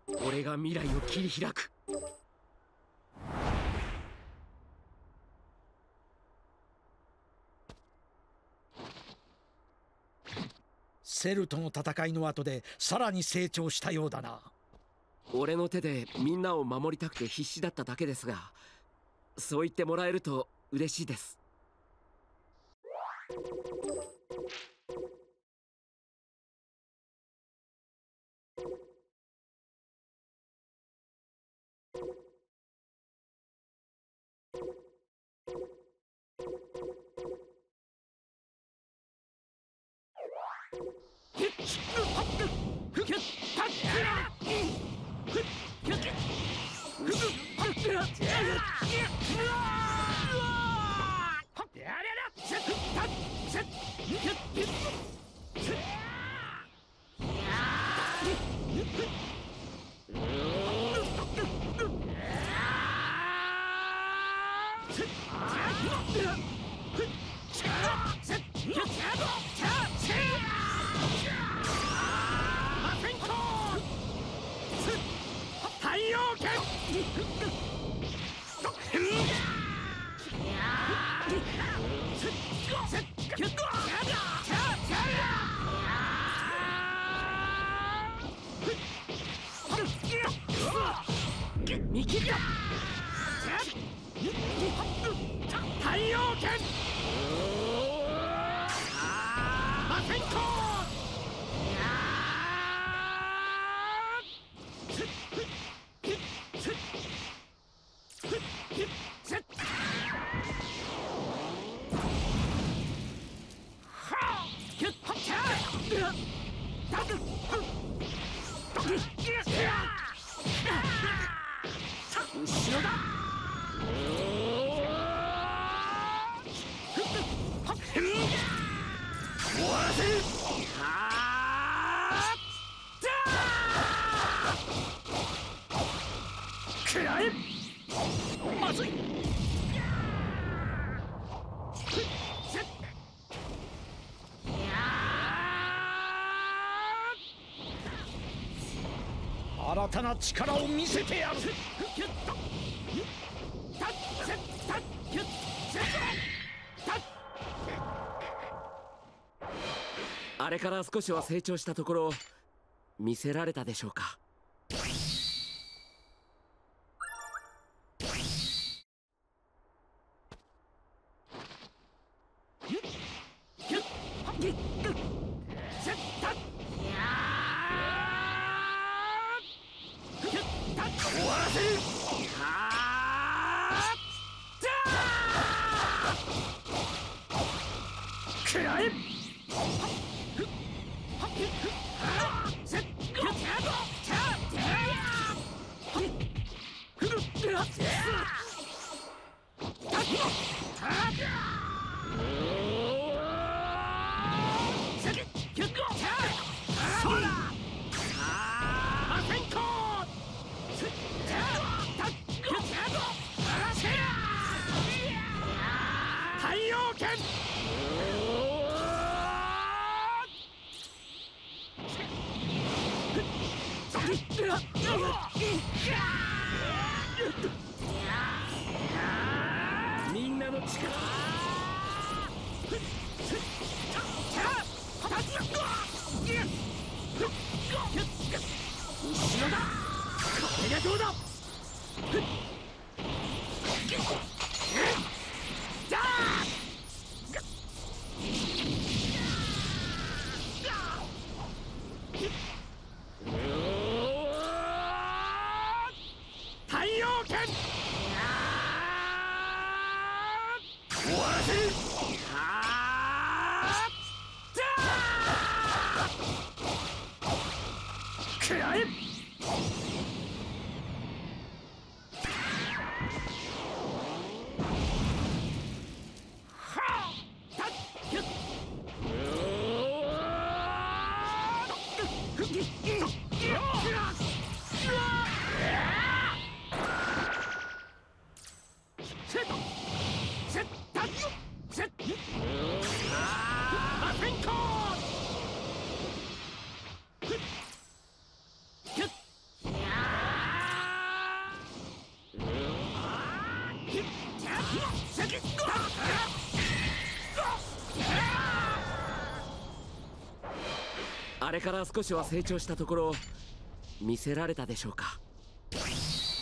俺が未来を切り開く。 セルとの戦いの後でさらに成長したようだな。 俺の手でみんなを守りたくて必死だっただけですが、そう言ってもらえると嬉しいです。見切った。太陽剣破天荒。後ろだ。終わらせる。食らえ。まずい。 新たな力を見せてやる。 あれから少しは成長したところ見せられたでしょうか。終わらせる。食らえ。太陽剣。みんなの力。後ろだ。これがどうだ。太陽剣。終わらせる。食らえ。破あれから少しは成長したところ見せられたでしょうか。